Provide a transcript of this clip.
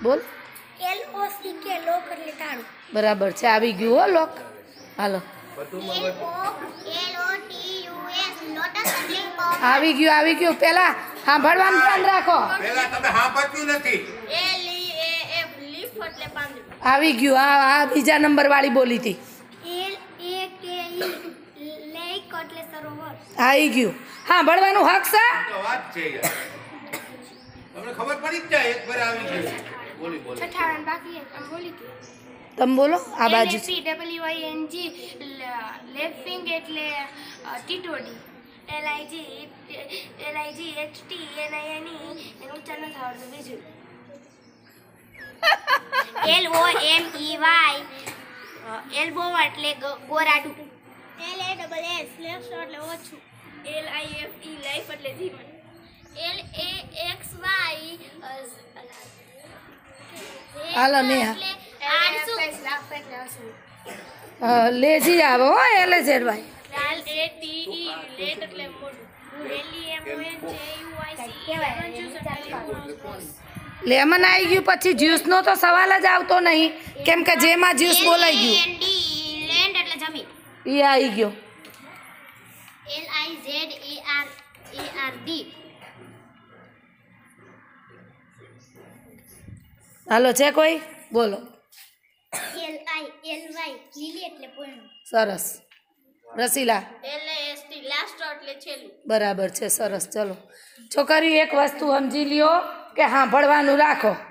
બોલ. LOCK લોક એટલે તાળું. બરાબર છે, આવી ગયું હો લોક. હાલો, આવી ગયું. પેલા સાંભળવાનું ધ્યાન રાખો. પેલા તમે સાંભળ્યું નથી. આવી ગયું. આ બીજા નંબર વાળી બોલી હતી. લેક એટલે સરોવર. આવી ગયું. સાંભળવાનું હક છે. તો વાત છે યાર. તમને ખબર પડી જ જાય એકવાર આવી ગયું. બોલી છઠ્ઠાવન બાકી છે આમ બોલી હતી. તમે બોલો. આ બાજુ LAPWING લેફિંગ એટલે ટીટોડી. LIGHT NINE એનું ઉચ્ચાર નથી આવડતું. બીજું LOMEY એલ્બો એટલે ગોરાડું. LASS લેફ્ટ એટલે ઓછું. LIFE લાઈફ એટલે જીવન. LAXY હાલો નેહા. લેજી આવો હો. LAZY. લેટ એટલે મોઢું. લેમન આવી ગયું પછી જ્યુસનો તો સવાલ જ આવતો નહીં, કેમ કે જેમાં જ્યુસ બોલાઈ ગયું લેન્ડ એટલે જમીન. એ આવી ગયો. LIZARD હાલો, છે કોઈ? બોલો. LILY લીલી એટલે પૂર્ણ. સરસ. રસીલા. LAST લાસ્ટ એટલે છેલ્લું. બરાબર છે, સરસ. ચલો છોકરીઓ, એક વસ્તુ સમજી લ્યો કે સાંભળવાનું રાખો.